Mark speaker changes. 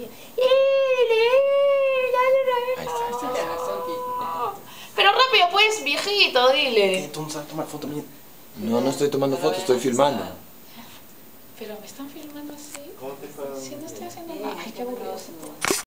Speaker 1: dile.
Speaker 2: Ahí está.
Speaker 1: Pero rápido pues, viejito, dile.
Speaker 2: Entonces, toma foto mía. No, no estoy tomando fotos, estoy filmando.
Speaker 1: Pero me están filmando así. Si no estoy haciendo nada. Ay, qué aburrido.